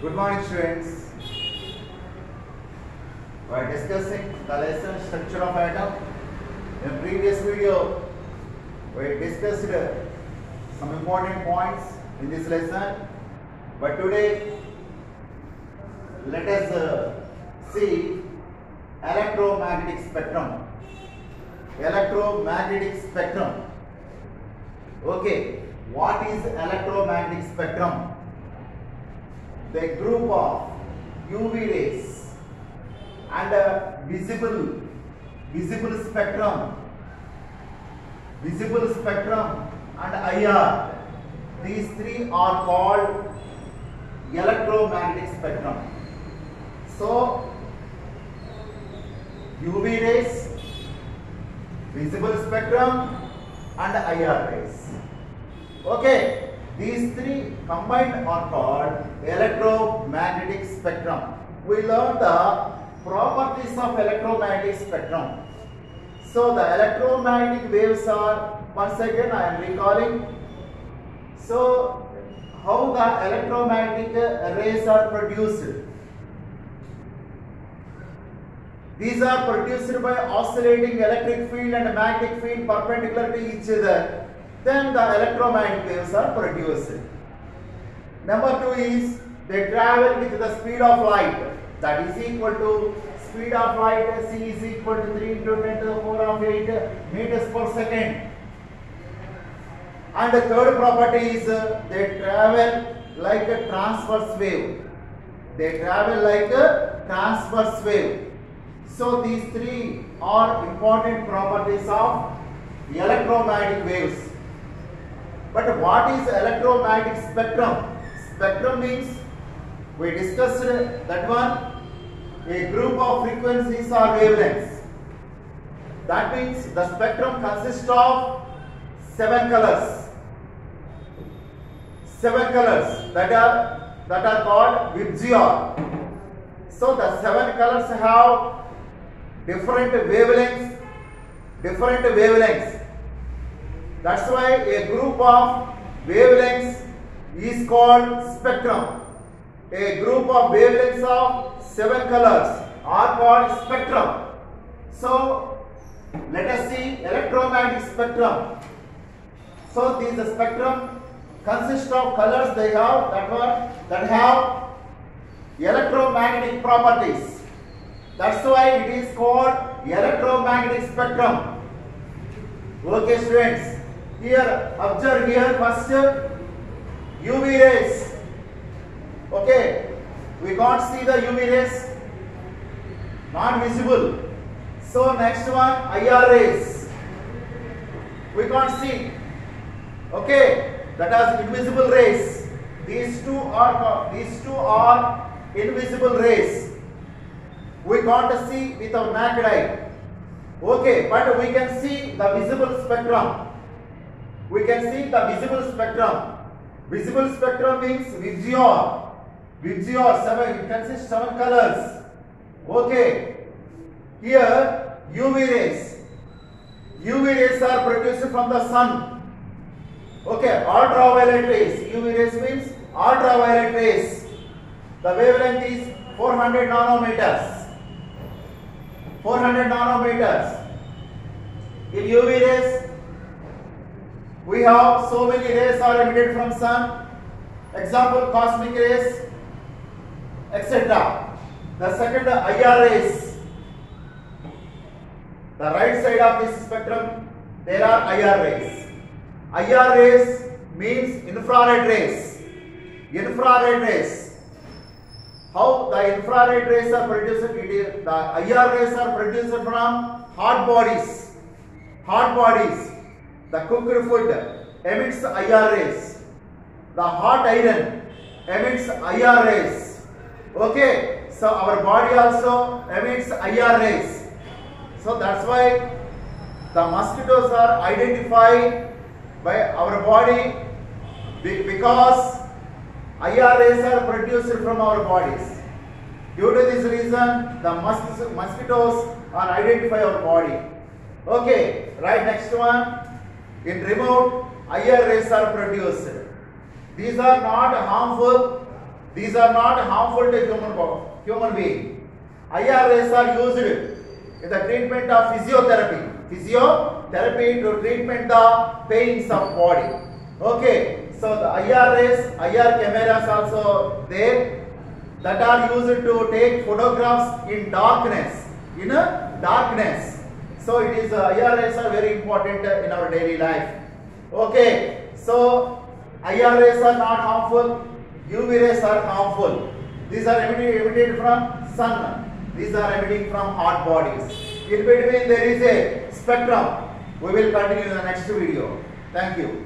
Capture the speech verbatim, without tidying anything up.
Good morning, students. We are discussing the lesson structure of atom. In the previous video, we discussed some important points in this lesson. But today, let us uh, see electromagnetic spectrum. Electromagnetic spectrum. Okay, what is electromagnetic spectrum? The group of U V rays and a visible visible spectrum, visible spectrum and I R. These three are called electromagnetic spectrum. So, U V rays, visible spectrum and I R rays. Okay. These three combined are called electromagnetic spectrum. We learned the properties of electromagnetic spectrum. So the electromagnetic waves are, once again I am recalling. So how the electromagnetic rays are produced? These are produced by oscillating electric field and magnetic field perpendicular to each other. Then the electromagnetic waves are produced. Number two is they travel with the speed of light. That is equal to speed of light. C is equal to three into ten to the power of eight meters per second. And the third property is they travel like a transverse wave. They travel like a transverse wave. So these three are important properties of the electromagnetic waves. But what is electromagnetic spectrum? Spectrum means, we discussed that one, a group of frequencies or wavelengths. That means the spectrum consists of seven colors. Seven colors that are that are called Vibgyor. So the seven colors have different wavelengths, different wavelengths. That's why a group of wavelengths is called spectrum. A group of wavelengths of seven colors are called spectrum. So let us see electromagnetic spectrum. So this spectrum consists of colors they have that one that have electromagnetic properties. That's why it is called electromagnetic spectrum. Okay, students. Here, observe here first U V rays. Okay, we can't see the U V rays, not visible. So next one I R rays. We can't see. Okay, that is invisible rays. These two are these two are invisible rays. We can't see with our naked eye. Okay, but we can see the visible spectrum. We can see the visible spectrum. Visible spectrum means Vibgyor. Vibgyor, seven, it consists seven colors. Okay. Here, U V rays. U V rays are produced from the sun. Okay, ultraviolet rays. U V rays means ultraviolet rays. The wavelength is four hundred nanometers. four hundred nanometers. In U V rays, we have so many rays are emitted from sun. Example, cosmic rays, et cetera. The second, I R rays. The right side of this spectrum, there are I R rays. I R rays means infrared rays. Infrared rays. How the infrared rays are produced? It is, the I R rays are produced from hot bodies. Hot bodies. The cooked food emits I R rays. The hot iron emits I R rays. Okay, so our body also emits I R rays. So that's why the mosquitoes are identified by our body because I R rays are produced from our bodies. Due to this reason, the mosquitoes are identify our body. Okay, right, next one. In remote, I R rays are produced. These are not harmful. These are not harmful to human human being. I R rays are used in the treatment of physiotherapy. Physiotherapy to treatment the pains of body. Okay, so the I R rays, I R cameras also there that are used to take photographs in darkness. In a darkness. So it is uh, I R rays are very important uh, in our daily life. Okay, so I R rays are not harmful. U V rays are harmful. These are emitted, emitted from sun. These are emitting from hot bodies. In between there is a spectrum. We will continue in the next video. Thank you.